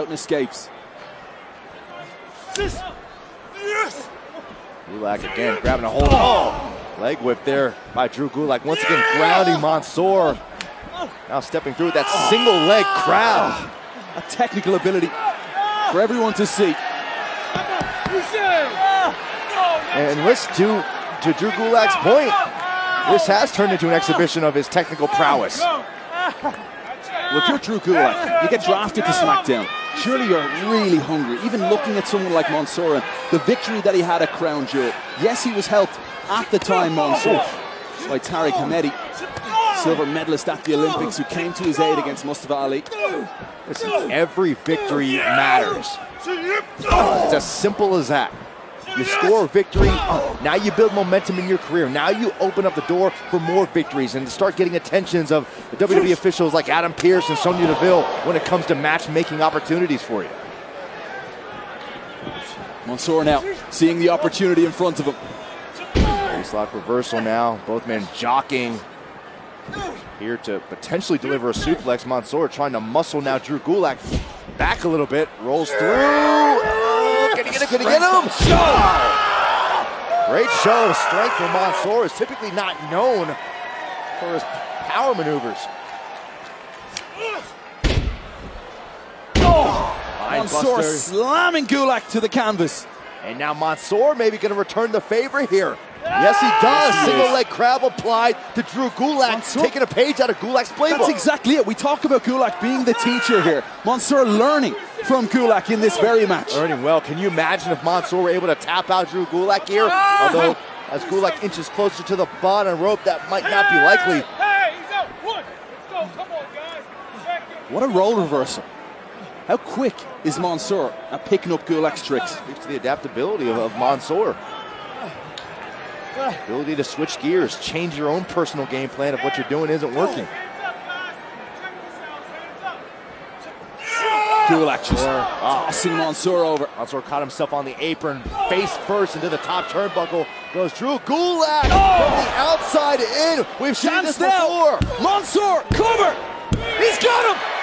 out and escapes. Gulak again grabbing a hold. Oh! Leg whip there by Drew Gulak. Once again grounding Mansoor. Now stepping through that single leg crab. A technical ability for everyone to see. And listen to Drew Gulak's point. This has turned into an exhibition of his technical prowess. Look, you're Drew Gulak. You get drafted to SmackDown. Surely you're really hungry. Even looking at someone like Mansoor and the victory that he had at Crown Jewel. Yes, he was helped at the time, Mansoor, by Tariq Hamedi, silver medalist at the Olympics, who came to his aid against Mustafa Ali. Listen, every victory matters. It's as simple as that. You score a victory, now you build momentum in your career. Now you open up the door for more victories and start getting attentions of the WWE officials like Adam Pearce and Sonya Deville when it comes to matchmaking opportunities for you. Mansoor now seeing the opportunity in front of him. Face-lock reversal now, both men jockeying here to potentially deliver a suplex. Mansoor trying to muscle now Drew Gulak back a little bit, rolls through. Can he get it? Can he get him? Great show of strength from Mansoor. Is typically not known for his power maneuvers. Mansoor slamming Gulak to the canvas. And now Mansoor maybe going to return the favor here. Yes, he does. Single leg crab applied to Drew Gulak, Mansoor taking a page out of Gulak's playbook. That's exactly it. We talk about Gulak being the teacher here. Mansoor learning from Gulak in this very match. Learning well. Can you imagine if Mansoor were able to tap out Drew Gulak here? Although, as Gulak inches closer to the bottom rope, that might not be likely. What a role reversal. How quick is Mansoor at picking up Gulak's tricks? Speaks to the adaptability of Mansoor. Ability to switch gears, change your own personal game plan if what you're doing isn't working. Gulak just tossing Mansoor over. Mansoor caught himself on the apron, face first into the top turnbuckle. Goes Drew Gulak from the outside in. We've seen this before. Mansoor, cover! He's got him!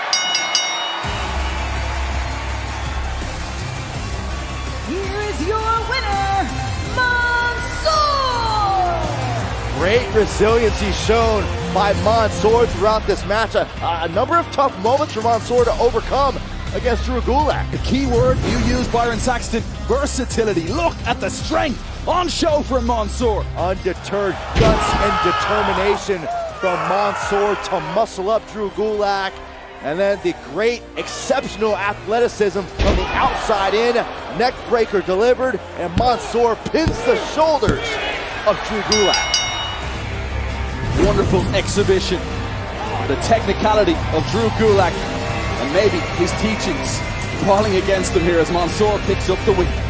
Here is your winner, Mansoor! Great resiliency shown by Mansoor throughout this match. A number of tough moments for Mansoor to overcome against Drew Gulak. The key word you use, Byron Saxton, versatility. Look at the strength on show from Mansoor. Undeterred guts and determination from Mansoor to muscle up Drew Gulak. And then the great, exceptional athleticism from the outside in. Neck breaker delivered, and Mansoor pins the shoulders of Drew Gulak. Wonderful exhibition. The technicality of Drew Gulak, and maybe his teachings falling against him here as Mansoor picks up the win.